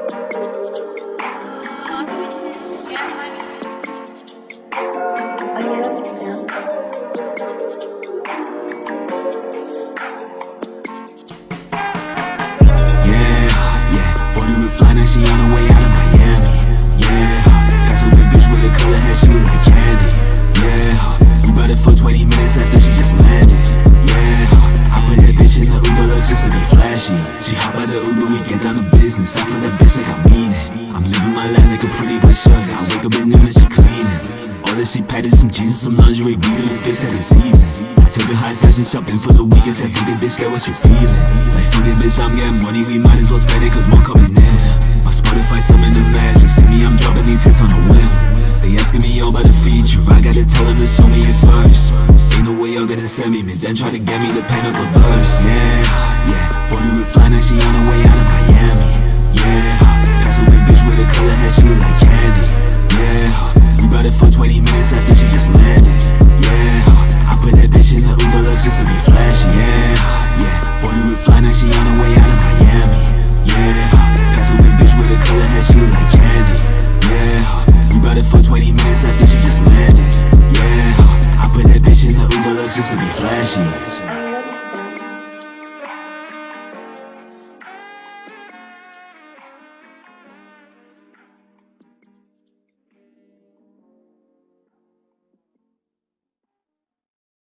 Fly, now she on her way out of Miami. Yeah, got some big bitch with a color head, she look like candy. Yeah, we bout it for 20 minutes after she just landed. Yeah, I put that bitch in the Uber just to be flashy. She hop out the Uber, we get down to business. I feel that bitch like I mean it. I'm living my life like a pretty but should. I wake up at noon and she cleaning. All that she packed is some Jesus, some lingerie, we gonna fix that this evening. I took her high fashion shopping for the weekend, said fuck it bitch, get what you feeling. Like fuck it bitch, I'm getting money, we might as well spend it cause more coming in. My Spotify summon the magic, see me, I'm dropping these hits on a whim. They asking me all about the feature, I gotta tell them to show me it first. Ain't no way y'all gonna send me, then try to get me to pen up a verse. Yeah, body with fly, now she on her way out of Miami. Yeah, got some big bitch with a color head, she look like candy. Yeah, we bout it for 20 minutes after she just landed. Yeah, I put that bitch in the Uber just to be flashy. Yeah, body with fly, now she on her way out of Miami. Yeah, got some big bitch with a color head, she look like candy. Yeah, we bout it for 20 minutes after she just landed. Yeah, I put that bitch in the Uber just to be flashy.